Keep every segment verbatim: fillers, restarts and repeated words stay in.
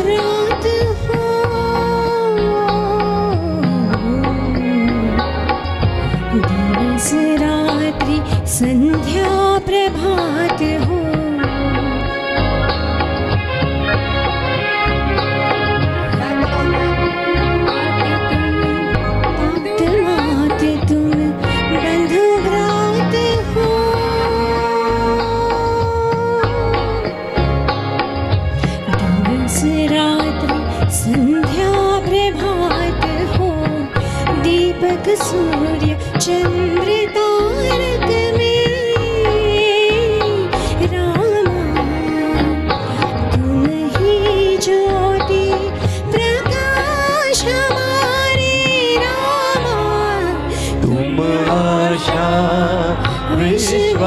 रात हो, दिवस रात्रि संध्या प्रभात हो, सूर्य चंद्र तारक में रामा, तुम ही ज्योति प्रकाश हमारे रामा, तुम आशा विश्वास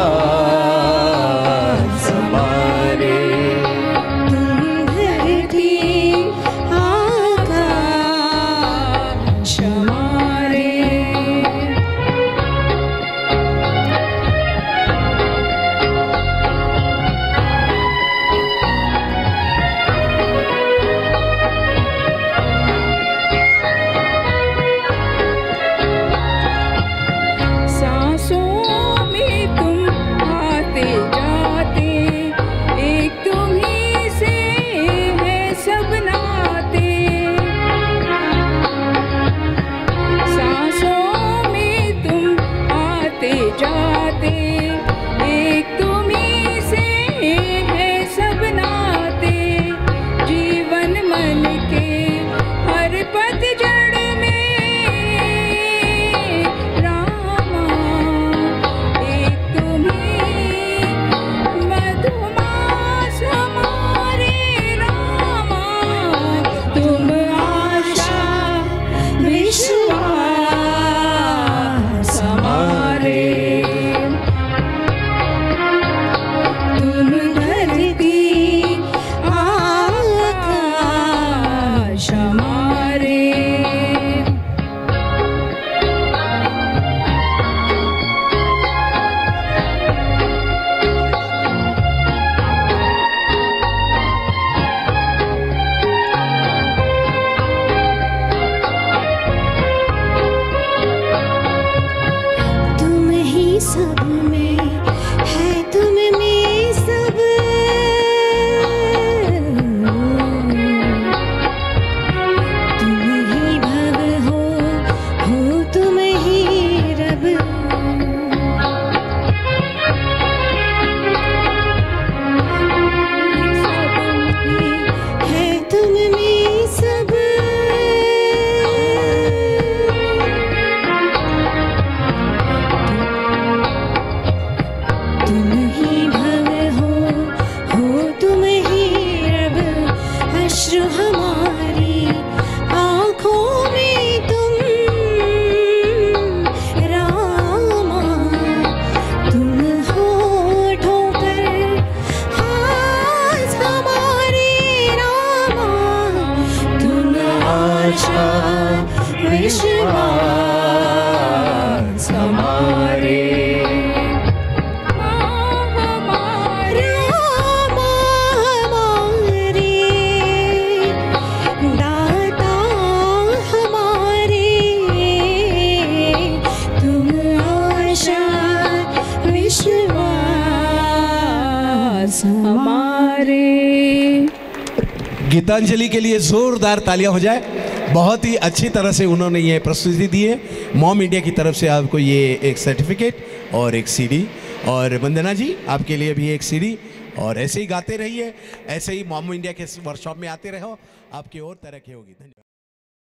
हमारे, तुम धरती आकाश हमारे। गीतांजलि के लिए जोरदार तालियां हो जाए। बहुत ही अच्छी तरह से उन्होंने ये प्रस्तुति दी है। मॉम इंडिया की तरफ से आपको ये एक सर्टिफिकेट और एक सीडी, और वंदना जी आपके लिए भी एक सीडी। और ऐसे ही गाते रहिए, ऐसे ही मॉम इंडिया के वर्कशॉप में आते रहो, आपकी और तरक्की होगी। धन्यवाद।